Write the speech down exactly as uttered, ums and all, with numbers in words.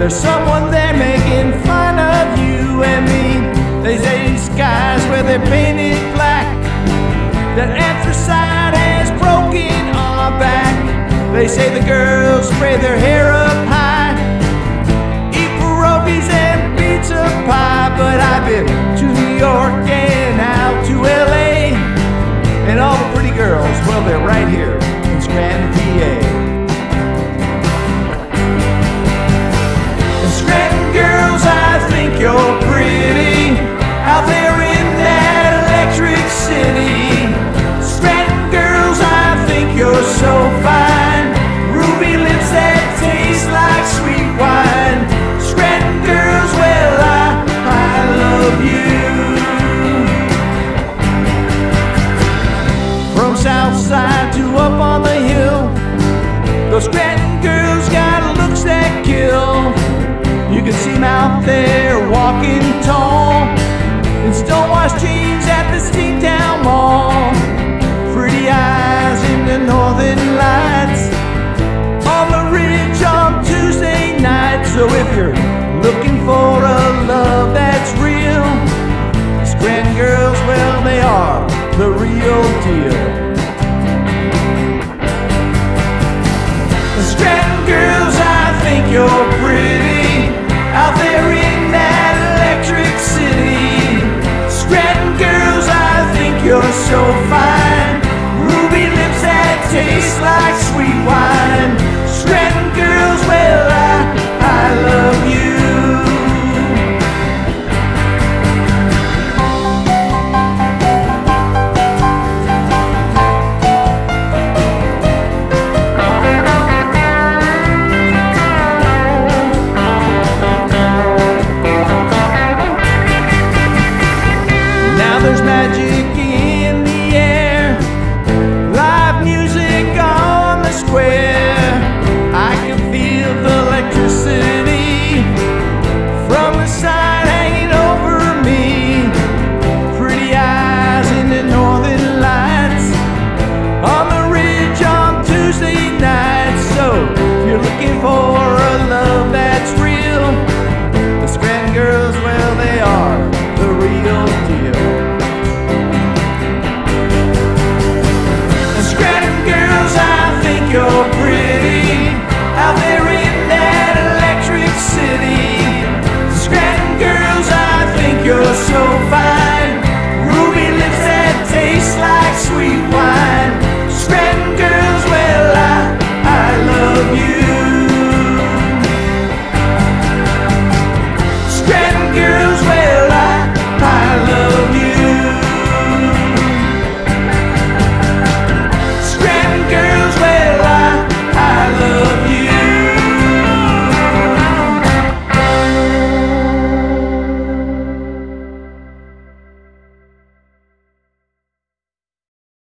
there's someone there making fun of you and me. They say these skies where they're painted black, that anthracite has broken our back. They say the girls spray their hair up high, eat pierogies and pizza pie. But I've been to New York and out to L A, and all the pretty girls, well, they're right here in Scranton, P A. And Scranton girls, I think you're pretty out there in that electric city. Scranton girls, I think you're so fine, ruby lips that taste like sweet wine. Scranton girls, well, I, I love you. From south side to up on the hill, those Scranton girls got looks that kill. You can see them out there walking tall in stonewashed jeans at the Steamtown Mall. Pretty eyes in the northern lights on the ridge on Tuesday night. So if you're looking for